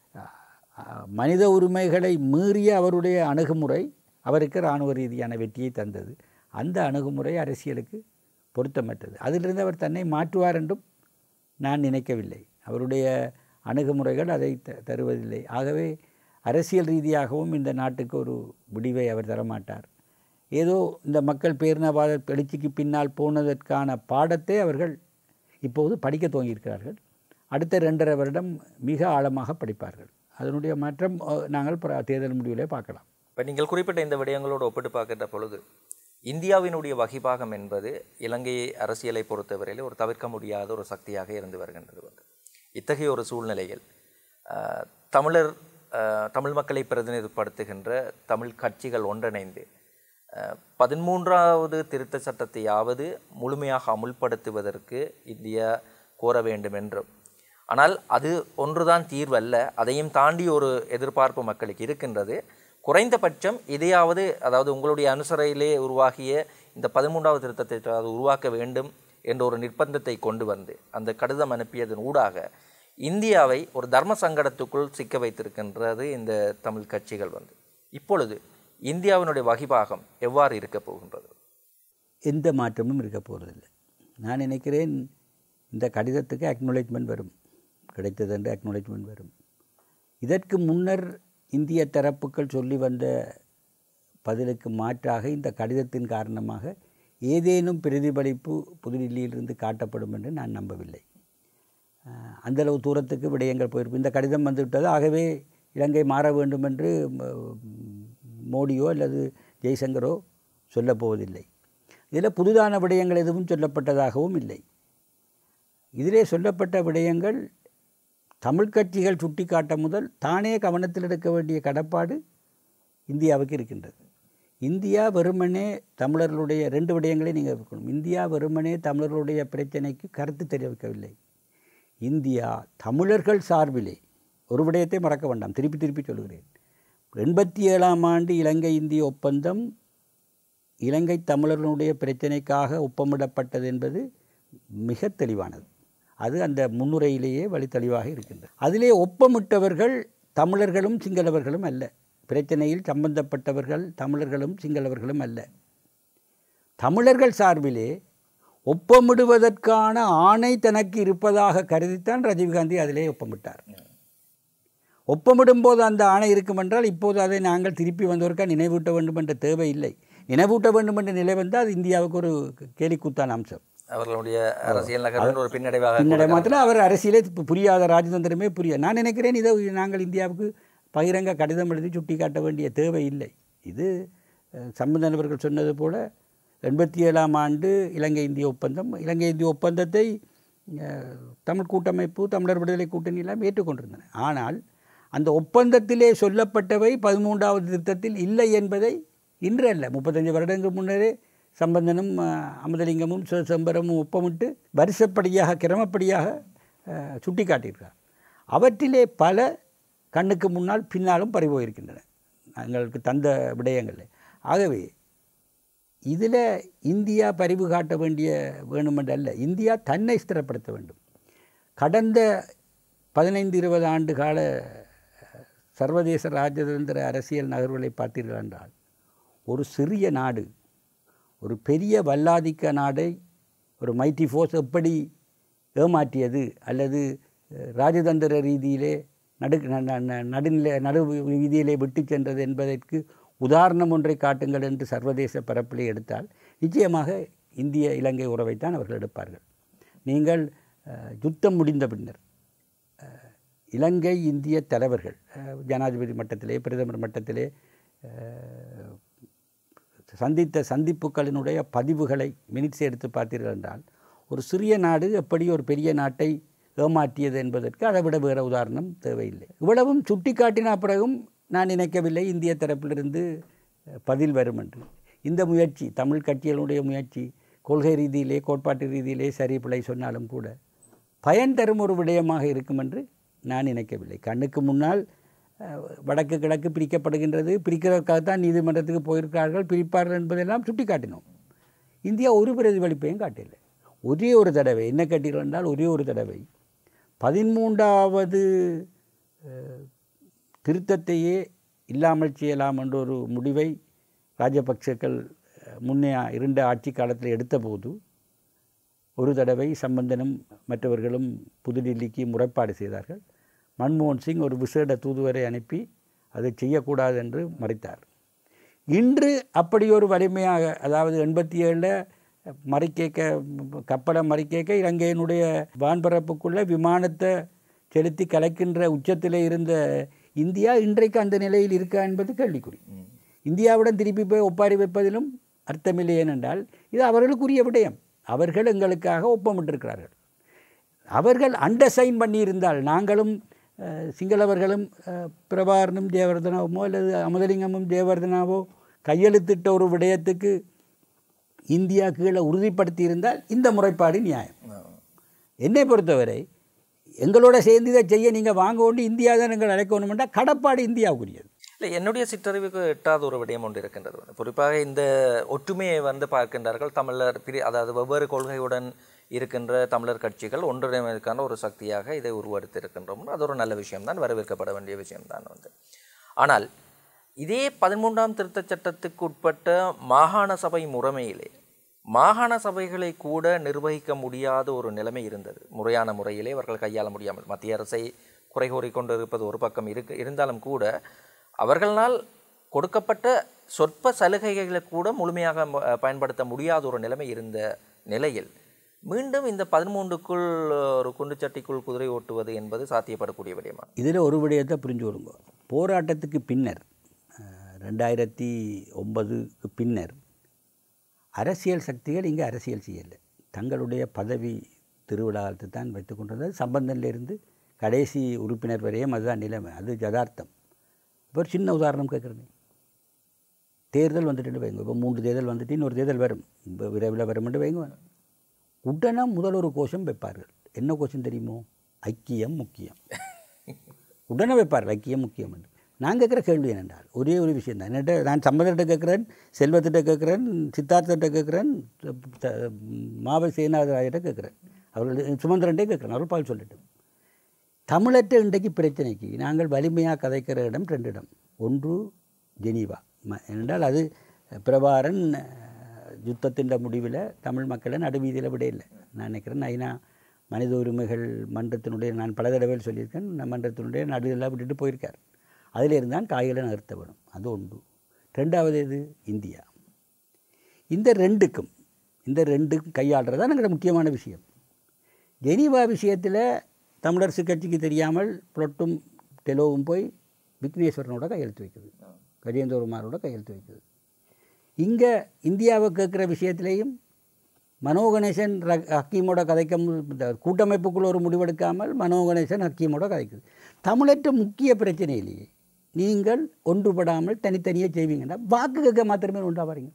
மனித உரிமைகளை மீறிய அவருடைய அணுகுமுறை அவருக்கு இராணுவ ரீதியான வெற்றியை தந்தது. அந்த அணுகுமுறை அரசியலுக்கு பொருத்தமற்றது. அதிலிருந்து அவர் தன்னை மாற்றுவார் என்றும் நான் நினைக்கவில்லை. அவருடைய அணுகுமுறைகள் அதை த தருவதில்லை. ஆகவே அரசியல் ரீதியாகவும் இந்த நாட்டுக்கு ஒரு விடிவை அவர் தரமாட்டார். ஏதோ இந்த மக்கள் பேரினவாத எழுச்சிக்கு பின்னால் போனதற்கான பாடத்தை அவர்கள் இப்போது படிக்க துவங்கியிருக்கிறார்கள். அடுத்த ரெண்டரை வருடம் மிக ஆழமாக படிப்பார்கள். அதனுடைய மாற்றம் நாங்கள் தேர்தல் முடிவிலே பார்க்கலாம். இப்போ நீங்கள் குறிப்பிட்ட இந்த விடயங்களோடு ஒப்பிட்டு பார்க்கின்ற பொழுது இந்தியாவினுடைய வகிபாகம் என்பது இலங்கை அரசியலை பொறுத்தவரையில் ஒரு தவிர்க்க முடியாத ஒரு சக்தியாக இருந்து வருகின்றது. வந்து இத்தகைய ஒரு சூழ்நிலையில் தமிழர் தமிழ் மக்களை பிரதிநிதிப்படுத்துகின்ற தமிழ் கட்சிகள் ஒன்றிணைந்து பதிமூன்றாவது திருத்த சட்டத்தையாவது முழுமையாக அமுல்படுத்துவதற்கு இந்தியா கோர வேண்டும் என்றும், ஆனால் அது ஒன்றுதான் தீர்வல்ல, அதையும் தாண்டி ஒரு எதிர்பார்ப்பு மக்களுக்கு இருக்கின்றது. குறைந்தபட்சம் இதையாவது, அதாவது உங்களுடைய அனுசரையிலே உருவாகிய இந்த பதிமூன்றாவது திருத்தத்தை அது உருவாக்க வேண்டும் என்ற ஒரு நிர்பந்தத்தை கொண்டு வந்து அந்த கடிதம் அனுப்பியதன் ஊடாக இந்தியாவை ஒரு தர்ம சங்கடத்துக்குள் சிக்க வைத்திருக்கின்றது இந்த தமிழ் கட்சிகள். வந்து இப்பொழுது இந்தியாவினுடைய வகிபாகம் எவ்வாறு இருக்க போகின்றது? எந்த மாற்றமும் இருக்க போவதில்லை. நான் நினைக்கிறேன் இந்த கடிதத்துக்கு அக்னாலஜ்மெண்ட் வரும், கிடைத்தது என்று அக்னாலஜ்மெண்ட் வரும். இதற்கு முன்னர் இந்திய தரப்புகள் சொல்லி வந்த பதிலுக்கு மாற்றாக இந்த கடிதத்தின் காரணமாக ஏதேனும் பிரதிபலிப்பு புதுடில்லியிலிருந்து காட்டப்படும் என்று நான் நம்பவில்லை. அந்தளவு தூரத்துக்கு விடயங்கள் போயிருக்கும். இந்த கடிதம் வந்துவிட்டது, ஆகவே இலங்கை மாற வேண்டும் என்று மோடியோ அல்லது ஜெய்சங்கரோ சொல்லப் போவதில்லை. இதில் புதுதான விடயங்கள் எதுவும் சொல்லப்பட்டதாகவும் இல்லை. இதிலே சொல்லப்பட்ட விடயங்கள் தமிழ் கட்சிகள் சுட்டி காட்ட முதல் தானே கவனத்தில் எடுக்க வேண்டிய கடப்பாடு இந்தியாவுக்கு இருக்கின்றது. இந்தியா வெறுமனே தமிழர்களுடைய ரெண்டு விடயங்களை நீங்கள் இருக்கணும். இந்தியா வெறுமனே தமிழர்களுடைய பிரச்சனைக்கு கருத்து தெரிவிக்கவில்லை. இந்தியா தமிழர்கள் சார்பிலே ஒரு விடயத்தை மறக்க வேண்டாம், திருப்பி திருப்பி சொல்கிறேன். எண்பத்தி ஏழாம் ஆண்டு இலங்கை இந்திய ஒப்பந்தம் இலங்கை தமிழர்களுடைய பிரச்சனைக்காக ஒப்பமிடப்பட்டது என்பது மிக தெளிவானது. அது அந்த முன்னுரையிலேயே வழி தெளிவாக இருக்கின்றது. அதிலே ஒப்பமிட்டவர்கள் தமிழர்களும் சிங்களவர்களும் அல்ல. பிரச்சனையில் சம்பந்தப்பட்டவர்கள் தமிழர்களும் சிங்களவர்களும் அல்ல. தமிழர்கள் சார்பிலே ஒப்பமிடுவதற்கான ஆணை தனக்கு இருப்பதாக கருதித்தான் ராஜீவ்காந்தி அதிலே ஒப்பமிட்டார். ஒப்பமிடும்போது அந்த ஆணை இருக்கும் என்றால் இப்போது அதை நாங்கள் திருப்பி வந்தவருக்கா நினைவூட்ட வேண்டும் என்ற தேவை இல்லை. நினைவூட்ட வேண்டும் என்ற நிலை வந்தால் அது இந்தியாவுக்கு ஒரு கேலிக்கூத்தான அம்சம். அவர்களுடைய அரசியல் நகர்வு ஒரு பின்னடைவாக பின்னடை மாத்திரம் அவர் அரசியலே புரியாத ராஜதந்திரமே புரிய நான் நினைக்கிறேன். இதை நாங்கள் இந்தியாவுக்கு பகிரங்க கடிதம் எழுதி சுட்டி காட்ட வேண்டிய தேவை இல்லை. இது சம்பந்தனவர்கள் சொன்னது போல எண்பத்தி ஏழாம் ஆண்டு இலங்கை இந்திய ஒப்பந்தம், இலங்கை இந்திய ஒப்பந்தத்தை தமிழ் கூட்டமைப்பு தமிழர் விடுதலை கூட்டணி எல்லாம் ஏற்றுக்கொண்டிருந்தன. ஆனால் அந்த ஒப்பந்தத்திலே சொல்லப்பட்டவை பதிமூன்றாவது திருத்தத்தில் இல்லை என்பதை இன்று அல்ல, முப்பத்தஞ்சு வருடங்கள் முன்னரே சம்பந்தனும் அமுதலிங்கமும் சிதம்பரமும் ஒப்பமிட்டு வருஷப்படியாக கிரமப்படியாக சுட்டி காட்டியிருக்கிறார். அவற்றிலே பல கண்ணுக்கு முன்னால் பின்னாலும் பறிபோயிருக்கின்றன எங்களுக்கு தந்த விடயங்கள். ஆகவே இதில் இந்தியா பரிவு காட்ட வேண்டிய வேணுமென்று அல்ல, இந்தியா தன்னை ஸ்திரப்படுத்த வேண்டும். கடந்த பதினைந்து இருபது ஆண்டு கால சர்வதேச ராஜதந்திர அரசியல் நகர்வுகளை பார்த்தீர்கள் என்றால் ஒரு சிறிய நாடு ஒரு பெரிய வல்லாதிக்க நாடை ஒரு மைட்டி ஃபோர்ஸ் எப்படி ஏமாற்றியது அல்லது ராஜதந்திர ரீதியிலே நடு நடுநிலை நடு வீதியிலே விட்டு சென்றது என்பதற்கு உதாரணம் ஒன்றை காட்டுங்கள் என்று சர்வதேச பரப்பிலே எடுத்தால் நிச்சயமாக இந்திய இலங்கை உறவைத்தான் அவர்கள் எடுப்பார்கள். நீங்கள் யுத்தம் முடிந்த பின்னர் இலங்கை இந்திய தலைவர்கள் ஜனாதிபதி மட்டத்திலே பிரதமர் மட்டத்திலே சந்தித்த சந்திப்புகளினுடைய பதிவுகளை மினிட்ஸ் எடுத்து பார்த்தீர்கள் என்றால் ஒரு சிறிய நாடு எப்படி ஒரு பெரிய நாட்டை ஏமாற்றியது என்பதற்கு அதை விட வேறு உதாரணம் தேவையில்லை. இவ்வளவும் சுட்டி காட்டின பிறகும் நான் நினைக்கவில்லை இந்திய தரப்பிலிருந்து பதில் வரும் என்று. இந்த முயற்சி தமிழ் கட்சிகளுடைய முயற்சி கொள்கை ரீதியிலே கோட்பாட்டு ரீதியிலே சரி பிழை சொன்னாலும் கூட பயன் தரும் ஒரு விடயமாக இருக்கும் என்று நான் நினைக்கவில்லை. கண்ணுக்கு முன்னால் வடக்கு கிழக்கு பிரிக்கப்படுகின்றது, பிரிக்கிறதுக்காகத்தான் நீதிமன்றத்துக்கு போயிருக்கிறார்கள், பிரிப்பார்கள் என்பதெல்லாம் சுட்டி காட்டினோம். இந்தியா ஒரு பிரதிபலிப்பையும் காட்டவில்லை. ஒரே ஒரு தடவை என்ன கேட்டீர்கள் என்றால் ஒரே ஒரு தடவை பதிமூன்றாவது திருத்தத்தையே இல்லாமல் செய்யலாம் என்ற ஒரு முடிவை ராஜபக்சேக்கள் முன்னே இரண்டு ஆட்சி காலத்தில் எடுத்தபோது ஒரு தடவை சம்பந்தனும் மற்றவர்களும் புதுடில்லிக்கு முறைப்பாடு செய்தார்கள். மன்மோகன் சிங் ஒரு விசேட தூதுவரை அனுப்பி அதை செய்யக்கூடாது என்று மறைத்தார். இன்று அப்படி ஒரு வலிமையாக அதாவது எண்பத்தி ஏழில் மறிக்கேக்க கப்பலை மறிக்கேக்க இலங்கையினுடைய வான்பரப்புக்குள்ளே விமானத்தை செலுத்தி கலைக்கின்ற உச்சத்தில் இருந்த இந்தியா இன்றைக்கு அந்த நிலையில் இருக்கா என்பது கேள்விக்குறி. இந்தியாவுடன் திருப்பி போய் ஒப்பாரி வைப்பதிலும் அர்த்தமில்லை. ஏனென்றால் இது அவர்களுக்குரிய விடயம். அவர்கள் எங்களுக்காக ஒப்பமிட்டிருக்கிறார்கள். அவர்கள் அண்டர்சைன் பண்ணியிருந்தால் நாங்களும் சிங்களவர்களும் பிரபாகரனும் ஜெயவர்தனாவோ அல்லது அமுதலிங்கமும் ஜெயவர்தனாவோ கையெழுத்திட்ட ஒரு விடயத்துக்கு இந்தியா கீழே உறுதிப்படுத்தி இருந்தால் இந்த முறைப்பாடு நியாயம். என்னை பொறுத்தவரை எங்களோட சேர்ந்து இதை செய்ய நீங்கள் வாங்க கொண்டு இந்தியா தான் எங்கள் அழைக்கணுமெண்டா கடப்பாடு இந்தியாவுக்குரியது. இல்லை, என்னுடைய சிற்றறிவுக்கு எட்டாவது ஒரு விடயம் ஒன்று இருக்கின்றது. குறிப்பாக இந்த ஒற்றுமையை வந்து பார்க்கின்றார்கள் தமிழர் பிரி அதாவது வெவ்வேறு கொள்கையுடன் இருக்கின்ற தமிழர் கட்சிகள் ஒன்றிணைவதற்கான ஒரு சக்தியாக இதை உருவெடுத்திருக்கின்றோம். அது ஒரு நல்ல விஷயம்தான், வரவேற்கப்பட வேண்டிய விஷயம்தான் வந்து. ஆனால் இதே பதிமூன்றாம் திருத்தச் சட்டத்துக்கு உட்பட்ட மாகாண சபை முறைமையிலே மாகாண சபைகளை கூட நிர்வகிக்க முடியாத ஒரு நிலைமை இருந்தது. முறையான முறையிலே அவர்கள் கையாள முடியாமல் மத்திய அரசை குறை கூறிக்கொண்டு இருப்பது ஒரு பக்கம் இருக்கு இருந்தாலும் கூட அவர்களால் கொடுக்கப்பட்ட சொற்ப சலுகைகளை கூட முழுமையாக பயன்படுத்த முடியாத ஒரு நிலைமை இருந்த நிலையில் மீண்டும் இந்த பதிமூன்றுக்குள் ஒரு குண்டுச்சட்டிக்குள் குதிரை ஓட்டுவது என்பது சாத்தியப்படக்கூடிய விடயமா? இதில் ஒரு விடயத்தை புரிஞ்சு கொள்ளுங்க. போராட்டத்துக்கு பின்னர் ரெண்டாயிரத்தி ஒன்பதுக்கு பின்னர் அரசியல் சக்திகள் இங்கே அரசியல் செய்யலை. தங்களுடைய பதவி திருவிழாத்தை தான் வைத்து கொண்டிருந்தது. சம்பந்தனிலிருந்து கடைசி உறுப்பினர் வரையும் அதுதான் நிலைமை. அது யதார்த்தம். இப்போ ஒரு சின்ன உதாரணம் கேட்குறேன். தேர்தல் வந்துட்டு வைங்க. இப்போ மூன்று தேர்தல் வந்துட்டு இன்னொரு தேர்தல் வரும், இப்போ விரைவில் வரும்ட்டு வைங்க. உடனே முதல் ஒரு கோஷம் வைப்பார்கள். என்ன கோஷம் தெரியுமோ? ஐக்கியம் முக்கியம். உடனே வைப்பார்கள் ஐக்கியம் முக்கியம் என்று. நான் கேட்குற கேள்வி என்னென்றால் ஒரே ஒரு விஷயம் தான். என்னட்ட நான் சம்பந்தத்தை கேட்குறேன், செல்வத்திட்ட கேட்குறேன், சித்தார்த்திட்ட கேட்குறேன், மாவை சேனாதிராஜிட்ட கேட்குறேன், அவர்கள் சுமந்திரன்ட்டே கேட்குறேன். அவர்கள் பால் சொல்லட்டும். தமிழற்ற இன்றைக்கு பிரச்சனைக்கு நாங்கள் வலிமையாக கதைக்கிற இடம் ரெண்டு இடம். ஒன்று ஜெனீவா என்றால் அது பிரபாரன் யுத்தத்தின் முடிவில் தமிழ் மக்களை நடுவீதியில் விட இல்லை. நான் நினைக்கிறேன் ஐநா மனித உரிமைகள் மன்றத்தினுடைய நான் பல தடவைகள் சொல்லியிருக்கேன், மன்றத்தினுடைய நடுவில் விட்டுட்டு போயிருக்கார். அதில் இருந்தால் காய்களை நிறுத்த வேணும். அது ஒன்று. ரெண்டாவது இது இந்தியா. இந்த ரெண்டுக்கும் இந்த ரெண்டுக்கும் கையாளுறது தான் எங்களோட முக்கியமான விஷயம். ஜெனீவா விஷயத்தில் தமிழரசு கட்சிக்கு தெரியாமல் புளொட்டும் டெலோவும் போய் விக்னேஸ்வரனோட கையெழுத்து வைக்குது, கஜேந்திரகுமாரோட கையெழுத்து வைக்குது. இங்கே இந்தியாவை கேட்குற விஷயத்திலையும் மனோகணேசன் ஹக்கீமோட கதைக்க கூட்டமைப்புக்குள்ள ஒரு முடிவெடுக்காமல் மனோகணேசன் ஹக்கீமோட கதைக்குது. தமிழற்ற முக்கிய பிரச்சனையிலேயே நீங்கள் ஒன்றுபடாமல் தனித்தனியாக செய்வீங்கன்னா வாக்கு கேட்க மாத்திரமே உண்டா பாருங்க.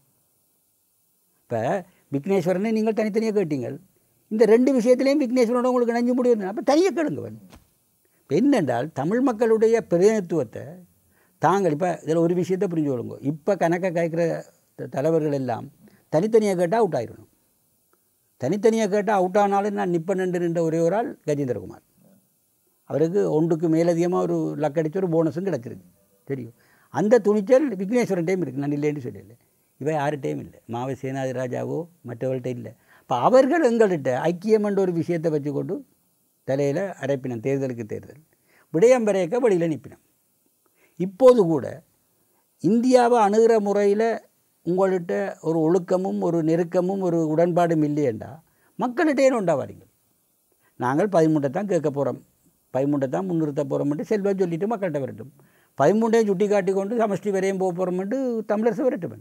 இப்போ விக்னேஸ்வரனை நீங்கள் தனித்தனியாக கேட்டீங்கள், இந்த ரெண்டு விஷயத்திலையும் விக்னேஸ்வரனோட உங்களுக்கு நஞ்சு முடிவு. அப்போ தனியாக கேளுங்க. இப்போ என்னென்றால் தமிழ் மக்களுடைய பிரதிநிதித்துவத்தை தாங்கள் இப்போ இதில் ஒரு விஷயத்தை புரிஞ்சு கொள்ளுங்க. இப்போ கணக்கை கேட்குற தலைவர்கள் எல்லாம் தனித்தனியாக கேட்டால் அவுட் ஆகிடணும். தனித்தனியாக கேட்டால் அவுட் ஆனாலும் நான் நிற்ப நின்ற ஒரே ஒரு ஆள் கஜேந்திரகுமார். அவருக்கு ஒன்றுக்கு மேலதிகமாக ஒரு லக்கடிச்சு ஒரு போனஸும் கிடச்சிருக்கு தெரியும். அந்த துணிச்சல் விக்னேஸ்வரன் டைம் இருக்குது, நான் இல்லைன்னு சொல்லலை. இவை யாரு டைம் இல்லை, மாவை சேனாதி ராஜாவோ மற்றவர்கள்ட்ட இல்லை. இப்போ அவர்கள் எங்கள்கிட்ட ஐக்கியம் என்ற ஒரு விஷயத்தை வச்சுக்கொண்டு தலையில் அரைப்பினம். தேர்தலுக்கு தேர்தல் விடயம் வரையக்க வழியில் நிற்பினோம். இப்போது கூட இந்தியாவை அணுகிற முறையில் உங்கள்கிட்ட ஒரு ஒழுக்கமும் ஒரு நெருக்கமும் ஒரு உடன்பாடும் இல்லையண்டா மக்கள்கிட்டே உண்டாவாருங்க. நாங்கள் பதிமூன்றை தான் கேட்க போகிறோம், பதிமூன்றை தான் முன்னிறுத்த போகிறோம்ட்டு செல்வம் சொல்லிவிட்டு மக்கள்கிட்ட வரட்டும். பதிமூன்றையும் சுட்டி காட்டி கொண்டு சமஷ்டி வரையும் போக போகிறோம்ட்டு தமிழரசு வரட்டும்.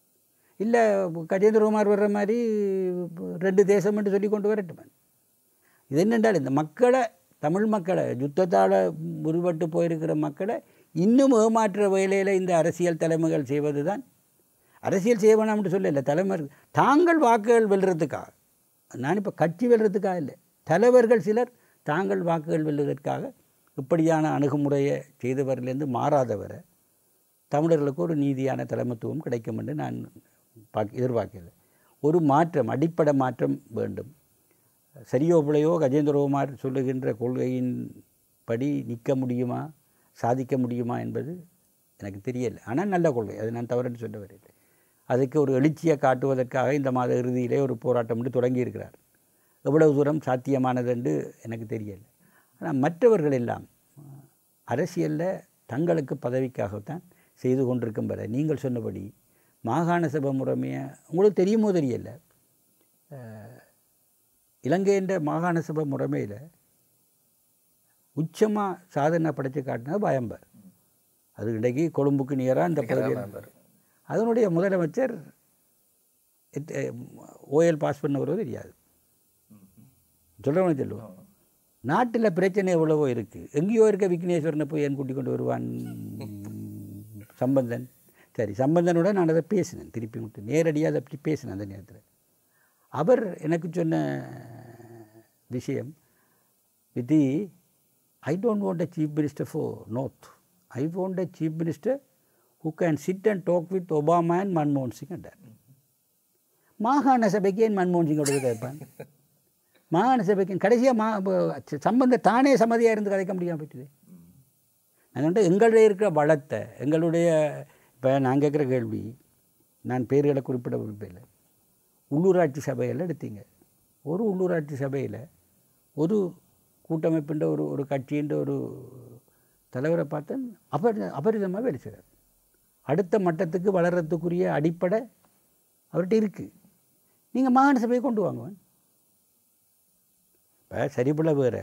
இல்லை கஜேந்திரகுமார் வர்ற மாதிரி ரெண்டு தேசம்ட்டு சொல்லி கொண்டு வரட்டும். இது என்னென்றால் இந்த மக்களை தமிழ் மக்களை யுத்தத்தால் உருவட்டு போயிருக்கிற மக்களை இன்னும் ஏமாற்ற வேலையில் இந்த அரசியல் தலைமைகள் செய்வது தான். அரசியல் செய்ய வேணாம்னு சொல்லலை, தலைமை தாங்கள் வாக்குகள் வெல்றதுக்காக. நான் இப்போ கட்சி வெல்றதுக்காக இல்லை, தலைவர்கள் சிலர் தாங்கள் வாக்குகள் வெல்வதற்காக இப்படியான அணுகுமுறையை செய்தவரிலிருந்து மாறாதவரை தமிழர்களுக்கு ஒரு நீதியான தலைமைத்துவம் கிடைக்கும் என்று நான் பார்க்க எதிர்பார்க்கல. ஒரு மாற்றம், அடிப்படை மாற்றம் வேண்டும். சரியோ பிள்ளையோ கஜேந்திரகுமார் சொல்லுகின்ற கொள்கையின் படி நிற்க முடியுமா, சாதிக்க முடியுமா என்பது எனக்கு தெரியலை. ஆனால் நல்ல கொள்கை, அது நான் தவறுன்னு சொல்ல வரவில்லை. அதுக்கு ஒரு எழுச்சியை காட்டுவதற்காக இந்த மாத இறுதியிலே ஒரு போராட்டம் என்று தொடங்கியிருக்கிறார். எவ்வளவு தூரம் சாத்தியமானது என்று எனக்கு தெரியலை. ஆனால் மற்றவர்கள் எல்லாம் அரசியலில் தங்களுக்கு பதவிக்காகத்தான் செய்து கொண்டிருக்கும் வரை நீங்கள் சொன்னபடி மாகாண சபை முறைமையை உங்களுக்கு தெரியுமோ தெரியலை. இலங்கையின் மாகாண சபை முறைமையில் உச்சமாக சாதனை படைத்து காட்டினது பயம்பர். அது இன்றைக்கு கொழும்புக்கு நியராக இந்த பகுதியில் அதனுடைய முதலமைச்சர் ஓஎல் பாஸ் பண்ணவரோ தெரியாது. சொல்கிறவங்க சொல்லுவோம். நாட்டில் பிரச்சனை எவ்வளவோ இருக்குது. எங்கேயோ இருக்க விக்னேஸ்வரனை போய் என் கூட்டி கொண்டு வருவான் சம்பந்தன். சரி, சம்பந்தனோட நான் அதை பேசினேன், திருப்பி விட்டு நேரடியாக அதை பற்றி பேசினேன். அந்த நேரத்தில் அவர் எனக்கு சொன்ன விஷயம், விதி I don't want a chief minister for north, I want a chief minister who can sit and talk with Obama and Manmohan Singh என்றார். மாகாண சபைக்கு ஏன் மன்மோகன் சிங்கோட கேட்பான்? மாகாண சபைக்கு கடைசியாக மா சம்பந்த தானே சம்மதியாக இருந்து கதைக்க முடியாமல் போயிட்டுது. நாங்கள் வந்து எங்களுடைய இருக்கிற வளத்தை எங்களுடைய இப்போ நான் கேட்குற கேள்வி, நான் பேர்களை குறிப்பிட விரும்பல. உள்ளூராட்சி சபையில் எடுத்தீங்க, ஒரு உள்ளூராட்சி சபையில் ஒரு கூட்டமைப்புன்ற ஒரு ஒரு கட்சின்ற ஒரு தலைவரை பார்த்தேன் அபரி அபரிதமாக வேலை செய்கிறார். அடுத்த மட்டத்துக்கு வளர்கிறதுக்குரிய அடிப்படை அவர்கிட்ட இருக்குது. நீங்கள் மாகாண சபையை கொண்டு வாங்குவேன். இப்போ சரிபுல வேறு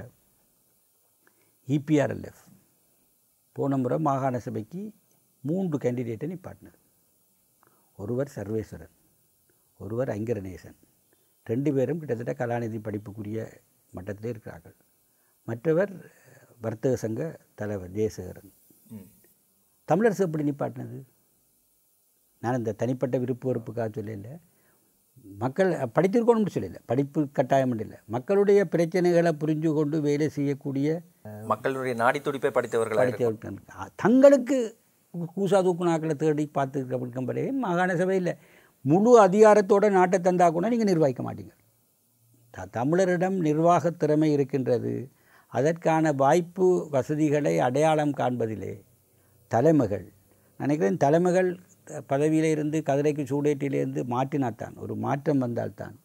இபிஆர்எல்எஃப் போன முறை மாகாண சபைக்கு மூன்று கேண்டிடேட்டை நிப்பாட்டினார். ஒருவர் சர்வேஸ்வரன், ஒருவர் ஐங்கரநேசன், ரெண்டு பேரும் கிட்டத்தட்ட கலாநிதி படிப்புக்குரிய மட்டத்திலே இருக்கிறார்கள். மற்றவர் வர்த்தக சங்க தலைவர் ஜெயசேகரன். தமிழரசு எப்படி நிப்பாட்டினது? நான் இந்த தனிப்பட்ட விருப்பு வெறுப்புக்காக சொல்லல, மக்கள் படித்திருக்கணும்னு சொல்லலை, படிப்பு கட்டாயம் இல்லை, மக்களுடைய பிரச்சனைகளை புரிஞ்சு கொண்டு வேலை செய்யக்கூடிய மக்களுடைய நாடி துடிப்பை படித்தவர்கள் படித்தவர்கள் தங்களுக்கு கூசா தூக்கு நாக்களை தேடி பார்த்துருக்க பிறகு மாகாண சபையில் முழு அதிகாரத்தோட நாட்டை தந்தா கூட நீங்கள் நிர்வகிக்க மாட்டீங்க. த தமிழரிடம் நிர்வாக திறமை இருக்கின்றது. அதற்கான வாய்ப்பு வசதிகளை அடையாளம் காண்பதிலே தலைமைகள், நினைக்கிறேன் தலைமைகள் பதவியில் இருந்து கதிரைக்கு சூடேட்டிலேருந்து மாற்றினால்தான், ஒரு மாற்றம் வந்தால்தான்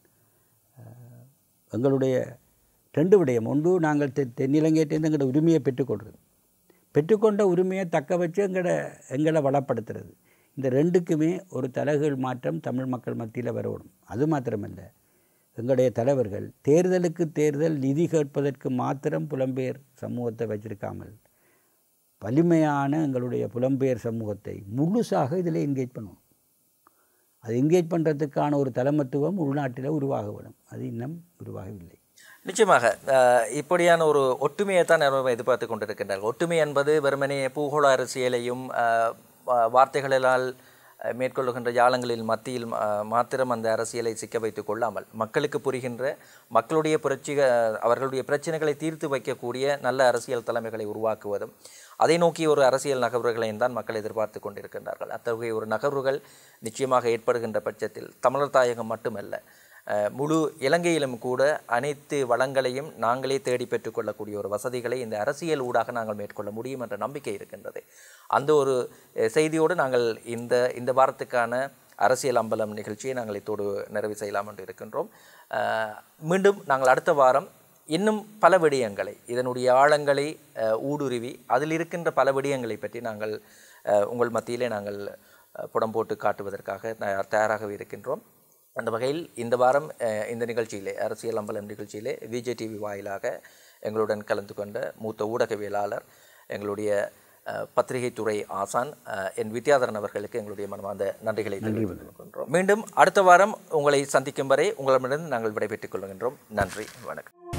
எங்களுடைய ரெண்டு விடயம். ஒன்று, நாங்கள் தெ தென்னிலங்கையிலேருந்து எங்களோட உரிமையை பெற்றுக்கொள்வது, பெற்றுக்கொண்ட உரிமையை தக்க வச்சு எங்களோட எங்களை வளப்படுத்துறது. இந்த ரெண்டுக்குமே ஒரு தலைகீழ் மாற்றம் தமிழ் மக்கள் மத்தியில் வரணும். அது மாத்திரமல்ல, எங்களுடைய தலைவர்கள் தேர்தலுக்கு தேர்தல் நிதி கேட்பதற்கு மாத்திரம் புலம்பெயர் சமூகத்தை வச்சிருக்காமல் வலிமையான எங்களுடைய புலம்பெயர் சமூகத்தை முழுசாக இதில் என்கேஜ் பண்ணணும். அது என்கேஜ் பண்ணுறதுக்கான ஒரு தலைமத்துவம் உள்நாட்டில் உருவாக வேணும். அது இன்னும் உருவாகவில்லை. நிச்சயமாக இப்படியான ஒரு ஒற்றுமையை தான் எதிர்பார்த்து கொண்டிருக்கின்றார்கள். ஒற்றுமை என்பது வெறுமனே பூகோள அரசியலையும் வார்த்தைகளால் மேற்கொள்ளுகின்ற யாழங்களில் மத்தியில் மாத்திரம் அந்த அரசியலை சிக்க வைத்து கொள்ளாமல் மக்களுக்கு புரிகின்ற மக்களுடைய புரட்சி அவர்களுடைய பிரச்சனைகளை தீர்த்து வைக்கக்கூடிய நல்ல அரசியல் தலைமைகளை உருவாக்குவதும் அதை நோக்கி ஒரு அரசியல் நகர்வுகளையும் தான் மக்கள் எதிர்பார்த்து கொண்டிருக்கின்றார்கள். அத்தகைய ஒரு நகர்வுகள் நிச்சயமாக ஏற்படுகின்ற பட்சத்தில் தமிழர் தாயகம் மட்டுமல்ல, முழு இலங்கையிலும் கூட அனைத்து வளங்களையும் நாங்களே தேடி பெற்றுக்கொள்ளக்கூடிய ஒரு வசதிகளை இந்த அரசியல் ஊடாக நாங்கள் மேற்கொள்ள முடியும் என்ற நம்பிக்கை இருக்கின்றது. அந்த ஒரு செய்தியோடு நாங்கள் இந்த இந்த வாரத்துக்கான அரசியல் அம்பலம் நிகழ்ச்சியை நாங்கள் இத்தோடு நிறைவு செய்யலாம் என்று இருக்கின்றோம். மீண்டும் நாங்கள் அடுத்த வாரம் இன்னும் பல விடயங்களை, இதனுடைய ஆழங்களை ஊடுருவி அதில் இருக்கின்ற பல விடயங்களை பற்றி நாங்கள் உங்கள் மத்தியிலே நாங்கள் புடம் போட்டு காட்டுவதற்காக தயாராகவே இருக்கின்றோம். அந்த வகையில் இந்த வாரம் இந்த நிகழ்ச்சியிலே, அரசியல் அம்பலம் நிகழ்ச்சியிலே விஜேடிவி வாயிலாக எங்களுடன் கலந்து கொண்ட மூத்த ஊடகவியலாளர், எங்களுடைய பத்திரிகை துறை ஆசான் என் வித்யாதரன் அவர்களுக்கு எங்களுடைய மனமார்ந்த நன்றிகளை தெரிவித்துக் கொள்கின்றோம். மீண்டும் அடுத்த வாரம் உங்களை சந்திக்கும் வரை உங்களிடமிருந்து நாங்கள் விடைபெற்றுக் கொள்கின்றோம். நன்றி, வணக்கம்.